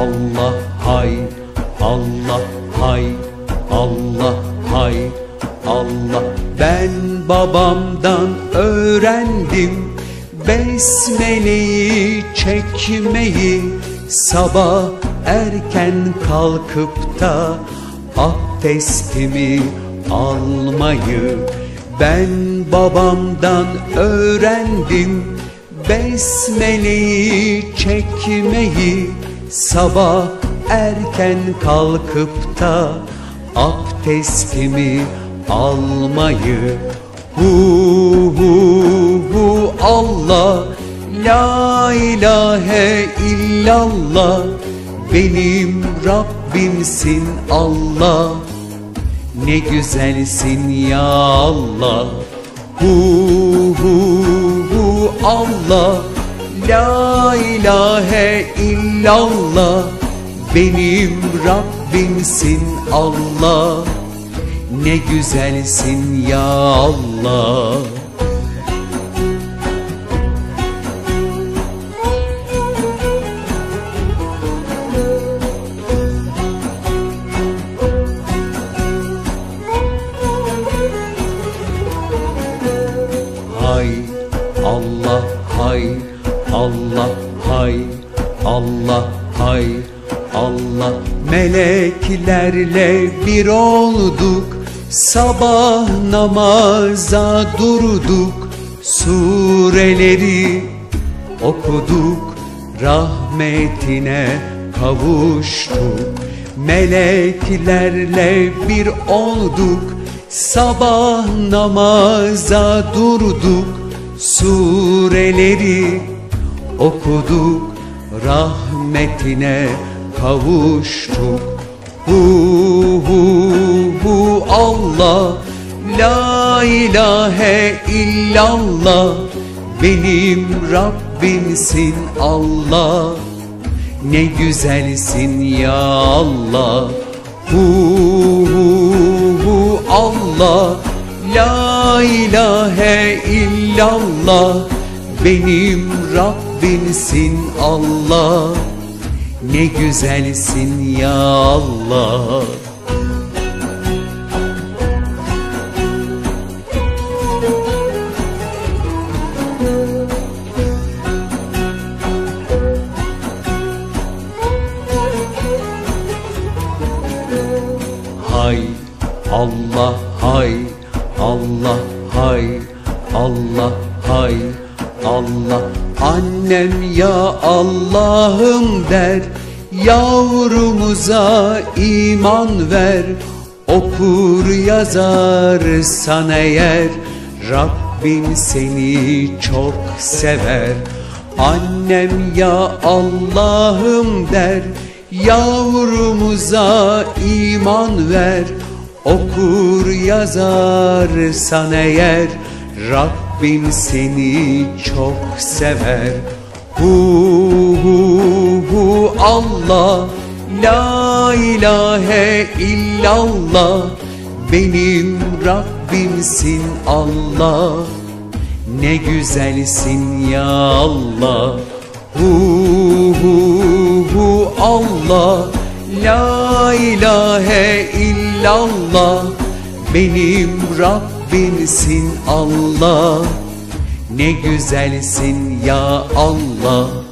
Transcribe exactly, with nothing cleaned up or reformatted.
Allah hay, Allah hay, Allah hay, Allah. Ben babamdan öğrendim besmeleyi çekmeyi, sabah erken kalkıp da abdestimi almayı. Ben babamdan öğrendim besmeleyi çekmeyi, sabah erken kalkıp da abdestimi almayı. Hu hu hu Allah, la ilahe illallah, benim Rabbimsin Allah, ne güzelsin ya Allah. Hu hu hu Allah, la ilahe illallah, benim Rabbimsin Allah, ne güzelsin ya Allah. Hay Allah hay, Allah hay, Allah hay, Allah. Meleklerle bir olduk, sabah namaza durduk, sureleri okuduk, rahmetine kavuştuk. Meleklerle bir olduk, sabah namaza durduk, sureleri okuduk, rahmetine kavuştuk. Hu hu hu Allah, la ilahe illallah, benim Rabbimsin Allah, ne güzelsin ya Allah. Hu hu hu Allah, la ilahe illallah, benim Rabbimsin Allah, ne güzelsin ya Allah. Hay Allah hay, Allah hay, Allah hay, Allah. Annem ya Allah'ım der, yavrumuza iman ver. Okur yazarsan eğer, Rabbim seni çok sever. Annem ya Allah'ım der, yavrumuza iman ver. Okur yazarsan eğer, Rabbim seni çok sever. Hu hu hu Allah, la ilahe illallah, benim Rabbimsin Allah, ne güzelsin ya Allah. Hu hu hu Allah, la ilahe illallah, benim Rabbimsin Allah, ne güzelsin ya Allah.